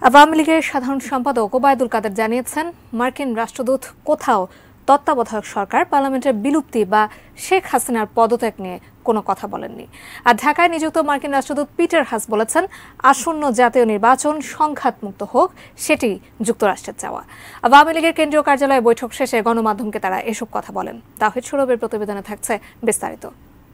আওয়ামী লীগের সাধারণ সম্পাদক ওবায়দুল কাদের জানিয়েছেন, মার্কিন রাষ্ট্রদূত কোথাও তত্ত্বাবধায়ক সরকার পার্লামেন্টের বিলুপ্তি বা শেখ হাসিনার পদত্যাগ নিয়ে কোনো কথা বলেননি। আর ঢাকায় নিযুক্ত মার্কিন রাষ্ট্রদূত পিটার হাস বলেছেন, আসন্ন জাতীয় নির্বাচন সংঘাতমুক্ত হোক, সেটি যুক্তরাষ্ট্রের চাওয়া। আওয়ামী লীগের কেন্দ্রীয় কার্যালয়ে বৈঠক শেষে গণমাধ্যমকে তারা এসব কথা বলেন। তাহিদ সৌরভের প্রতিবেদনে থাকছে বিস্তারিত।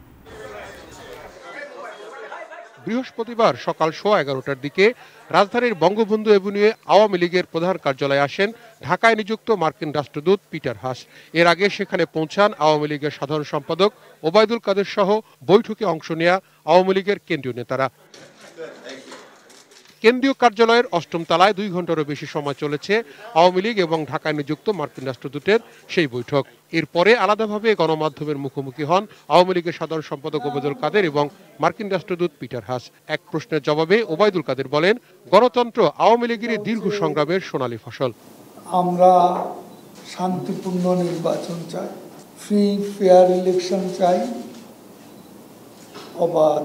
বৃহস্পতিবার সকাল 11:15টার দিকে রাজধানীর বঙ্গবন্ধু এভিনিউয়ে আওয়ামী লীগের প্রধান কার্যালয়ে আসেন ঢাকায় নিযুক্ত মার্কিন রাষ্ট্রদূত পিটার হাস। এর আগে সেখানে পৌঁছান আওয়ামী লীগের সাধারণ সম্পাদক ওবায়দুল কাদের সহ বৈঠকে অংশ নেয়া আওয়ামী লীগের কেন্দ্রীয় নেতারা। কেন্দ্রীয় কার্যালয়ের 8ম তলায় 2 ঘন্টারও বেশি সময় চলেছে আওয়ামী লীগ এবং ঢাকায় নিযুক্ত মার্কিন রাষ্ট্রদূতের সেই বৈঠক। এরপরে আলাদাভাবে গণমাধ্যমের মুখোমুখি হন আওয়ামী লীগের সাধারণ সম্পাদক ওবায়দুল কাদের এবং মার্কিন রাষ্ট্রদূত পিটার হাস। এক প্রশ্নের জবাবে ওবায়দুল কাদের বলেন, গণতন্ত্র আওয়ামী লীগের দীর্ঘ সংগ্রামের সোনালী ফসল। আমরা শান্তিপূর্ণ নির্বাচন চাই, ফ্রি ফেয়ার ইলেকশন চাই, অবাধ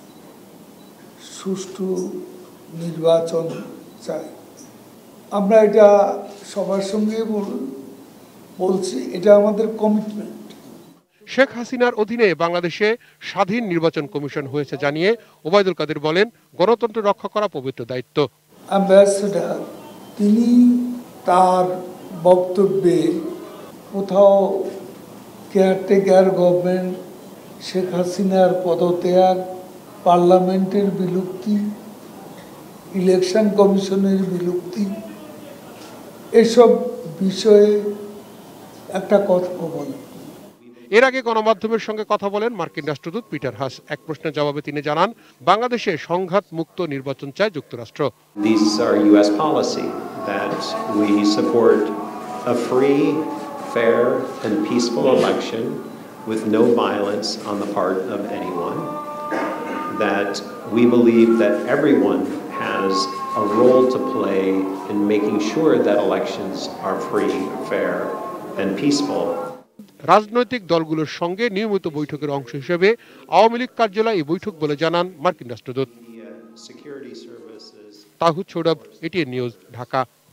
সুষ্ঠু নির্বাচন চাই। আমরা এটা সবার সঙ্গে বলছি, এটা আমাদের কমিটমেন্ট। শেখ হাসিনার অধীনে বাংলাদেশে স্বাধীন নির্বাচন কমিশন হয়েছে জানিয়ে ওবায়দুল কাদের বলেন, গণতন্ত্র রক্ষা করা পবিত্র দায়িত্ব। অ্যাম্বাসেডর তিনি তার বক্তব্যে কোথাও কেয়ারটেকার গভর্নমেন্ট, শেখ হাসিনার পদত্যাগ, পার্লামেন্টের বিলুপ্তি, ইলেকশন কমিশনের বিলুপ্তি, এসব বিষয়ে একটা কথা বলেন। এর আগে গণমাধ্যমের সঙ্গে কথা বলেন মার্কিন রাষ্ট্রদূত পিটার হাস। এক প্রশ্নের জবাবে তিনি জানান, বাংলাদেশে সংঘাত মুক্ত নির্বাচন চায় যুক্তরাষ্ট্র। These are US policy that we support a free, fair and peaceful election with no violence on the part of anyone. That we believe that everyone has a role to play in making sure that elections are free, fair and peaceful. রাজনৈতিক দলগুলোর সঙ্গে নিয়মিত বৈঠকের অংশ হিসেবে আওয়ামী লীগ কার্যালয়ে এই বৈঠক বলে জানান মার্কিন রাষ্ট্রদূত। Tahid Saurav, ATN news, Dhaka.